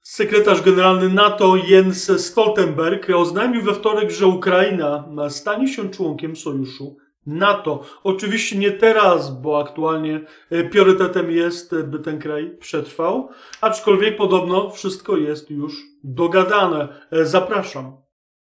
Sekretarz generalny NATO Jens Stoltenberg oznajmił we wtorek, że Ukraina stanie się członkiem sojuszu NATO. Oczywiście nie teraz, bo aktualnie priorytetem jest, by ten kraj przetrwał, aczkolwiek podobno wszystko jest już dogadane. Zapraszam.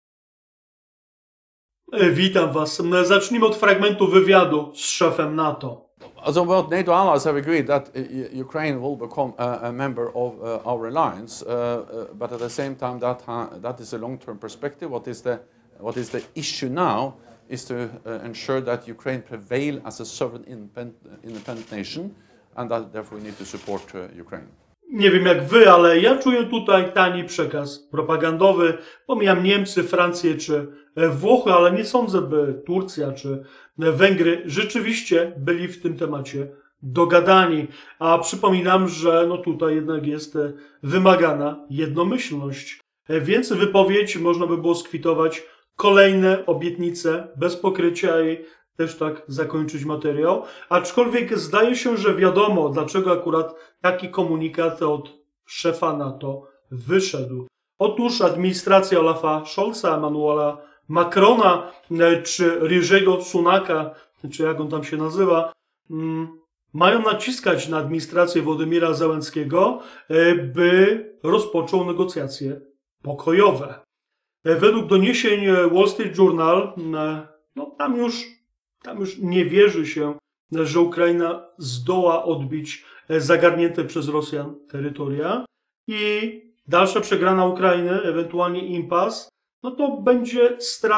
Witam Was. Zacznijmy od fragmentu wywiadu z szefem NATO. So both NATO allies have agreed that Ukraine will become a member of our alliance, but at the same time that is a long-term perspective. What is the issue now is to ensure that Ukraine prevail as a sovereign independent nation, and that therefore we need to support Ukraine. Nie wiem jak wy, ale ja czuję tutaj tani przekaz propagandowy. Pomijam Niemcy, Francję czy Włochy, ale nie sądzę, by Turcja czy Węgry rzeczywiście byli w tym temacie dogadani. A przypominam, że no tutaj jednak jest wymagana jednomyślność. Więc wypowiedź można by było skwitować kolejne obietnice bez pokrycia i też tak zakończyć materiał. Aczkolwiek zdaje się, że wiadomo, dlaczego akurat taki komunikat od szefa NATO wyszedł. Otóż administracja Olafa Scholza, Emmanuela Macrona czy Richiego Sunaka, czy jak on tam się nazywa, mają naciskać na administrację Władimira Zełenskiego, by rozpoczął negocjacje pokojowe. Według doniesień Wall Street Journal, no tam już nie wierzy się, że Ukraina zdoła odbić zagarnięte przez Rosjan terytoria i dalsza przegrana Ukrainy, ewentualnie impas, no to będzie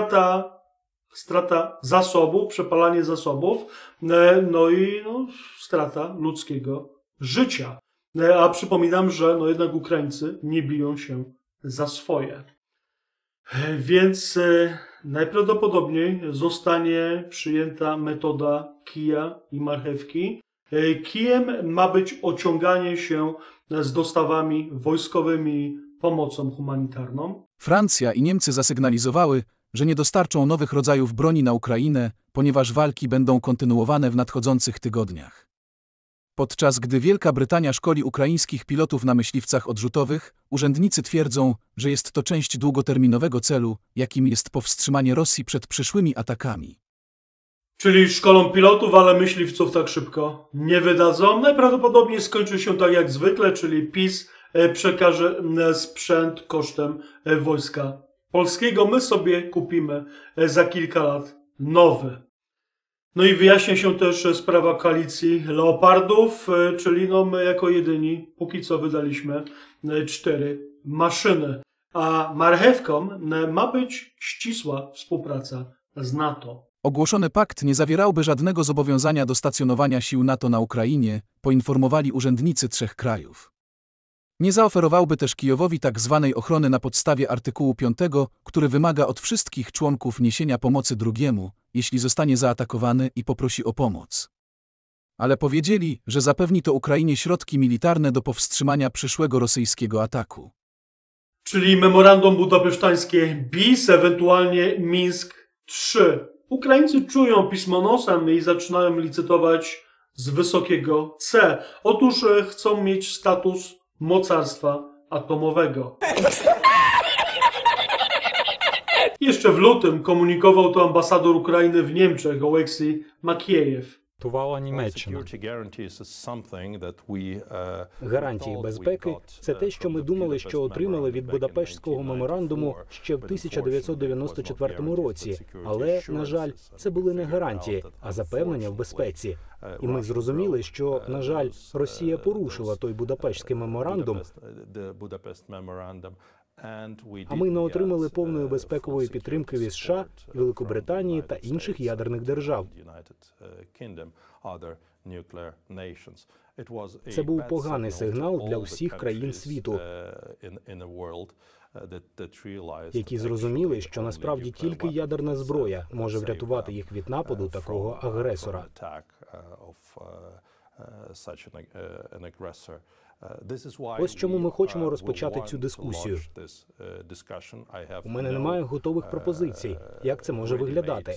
strata zasobów, przepalanie zasobów, no i strata ludzkiego życia. A przypominam, że no jednak Ukraińcy nie biją się za swoje. Więc najprawdopodobniej zostanie przyjęta metoda kija i marchewki. Kijem ma być ociąganie się z dostawami wojskowymi, pomocą humanitarną. Francja i Niemcy zasygnalizowały, że nie dostarczą nowych rodzajów broni na Ukrainę, ponieważ walki będą kontynuowane w nadchodzących tygodniach. Podczas gdy Wielka Brytania szkoli ukraińskich pilotów na myśliwcach odrzutowych, urzędnicy twierdzą, że jest to część długoterminowego celu, jakim jest powstrzymanie Rosji przed przyszłymi atakami. Czyli szkolą pilotów, ale myśliwców tak szybko nie wydadzą. Najprawdopodobniej skończy się tak jak zwykle, czyli PiS przekaże sprzęt kosztem wojska polskiego. My sobie kupimy za kilka lat nowy. No i wyjaśnia się też sprawa koalicji Leopardów, czyli my jako jedyni póki co wydaliśmy 4 maszyny. A marchewką ma być ścisła współpraca z NATO. Ogłoszony pakt nie zawierałby żadnego zobowiązania do stacjonowania sił NATO na Ukrainie, poinformowali urzędnicy 3 krajów. Nie zaoferowałby też Kijowowi tzw. ochrony na podstawie artykułu 5, który wymaga od wszystkich członków niesienia pomocy drugiemu, jeśli zostanie zaatakowany i poprosi o pomoc. Ale powiedzieli, że zapewni to Ukrainie środki militarne do powstrzymania przyszłego rosyjskiego ataku. Czyli memorandum budapesztańskie bis, ewentualnie Mińsk 3. Ukraińcy czują pismo nosem i zaczynają licytować z wysokiego C. Otóż chcą mieć status mocarstwa atomowego. Jeszcze w lutym komunikował to ambasador Ukrainy w Niemczech, Oleksij Makiejew. Німеччина. Гарантії безпеки – це те, що ми думали, що отримали від Будапештського меморандуму ще в 1994 році. Але, на жаль, це були не гарантії, а запевнення в безпеці. І ми зрозуміли, що, на жаль, Росія порушила той Будапештський меморандум, а ми не отримали повної безпекової підтримки від США, Великобританії та інших ядерних держав. Це був поганий сигнал для всіх країн світу, які зрозуміли, що насправді тільки ядерна зброя може врятувати їх від нападу такого агресора. Ось чому ми хочемо розпочати цю дискусію. У мене немає готових пропозицій, як це може виглядати.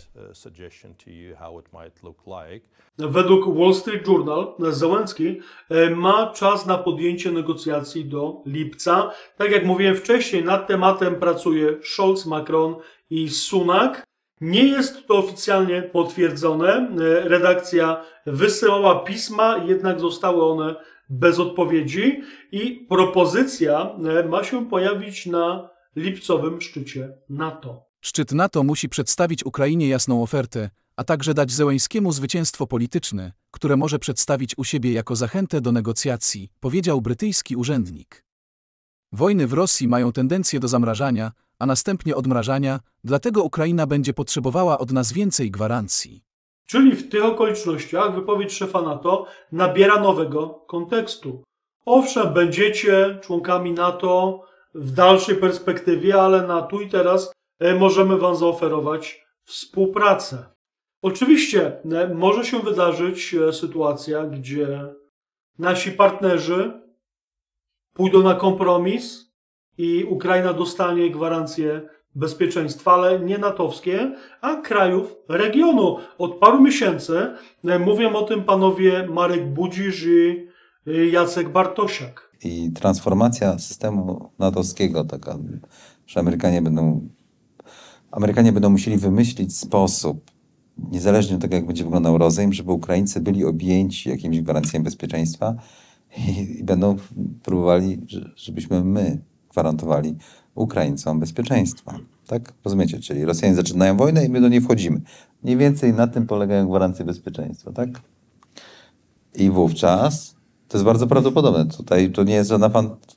Według Wall Street Journal Zełenski ma czas na podjęcie negocjacji do lipca. Tak jak mówiłem wcześniej, nad tematem pracuje Scholz, Macron i Sunak. Nie jest to oficjalnie potwierdzone. Redakcja wysyłała pisma, jednak zostały one bez odpowiedzi i propozycja ma się pojawić na lipcowym szczycie NATO. Szczyt NATO musi przedstawić Ukrainie jasną ofertę, a także dać Zełenskiemu zwycięstwo polityczne, które może przedstawić u siebie jako zachętę do negocjacji, powiedział brytyjski urzędnik. Wojny w Rosji mają tendencję do zamrażania, a następnie odmrażania, dlatego Ukraina będzie potrzebowała od nas więcej gwarancji. Czyli w tych okolicznościach wypowiedź szefa NATO nabiera nowego kontekstu. Owszem, będziecie członkami NATO w dalszej perspektywie, ale na tu i teraz możemy wam zaoferować współpracę. Oczywiście może się wydarzyć sytuacja, gdzie nasi partnerzy pójdą na kompromis i Ukraina dostanie gwarancję bezpieczeństwa, ale nie natowskie, a krajów regionu. Od paru miesięcy mówią o tym panowie Marek Budzisz i Jacek Bartosiak. I transformacja systemu natowskiego, taka, że Amerykanie będą musieli wymyślić sposób, niezależnie od tego, jak będzie wyglądał rozejm, żeby Ukraińcy byli objęci jakimiś gwarancjami bezpieczeństwa i będą próbowali, żebyśmy my gwarantowali Ukraińcom bezpieczeństwa. Tak? Rozumiecie? Czyli Rosjanie zaczynają wojnę i my do niej wchodzimy. Mniej więcej na tym polegają gwarancje bezpieczeństwa. Tak? I wówczas to jest bardzo prawdopodobne. Tutaj to nie jest żadna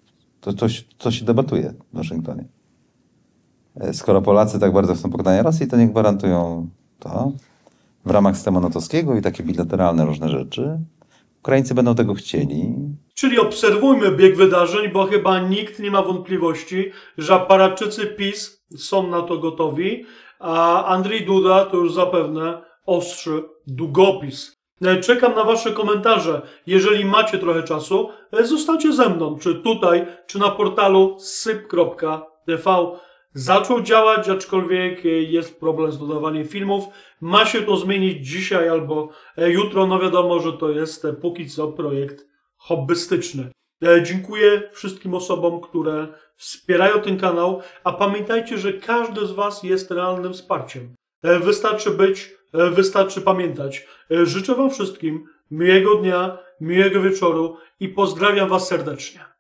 to się debatuje w Waszyngtonie. Skoro Polacy tak bardzo chcą pokonania Rosji, to nie gwarantują to w ramach systemu natowskiego i takie bilateralne różne rzeczy. Ukraińcy będą tego chcieli. Czyli obserwujmy bieg wydarzeń, bo chyba nikt nie ma wątpliwości, że aparatczycy PiS są na to gotowi, a Andrzej Duda to już zapewne ostrzy długopis. Czekam na wasze komentarze. Jeżeli macie trochę czasu, zostańcie ze mną, czy tutaj, czy na portalu syp.tv. Zaczął działać, aczkolwiek jest problem z dodawaniem filmów. Ma się to zmienić dzisiaj albo jutro. No wiadomo, że to jest póki co projekt hobbystyczny. Dziękuję wszystkim osobom, które wspierają ten kanał, a pamiętajcie, że każdy z was jest realnym wsparciem. Wystarczy być, wystarczy pamiętać. Życzę wam wszystkim miłego dnia, miłego wieczoru i pozdrawiam was serdecznie.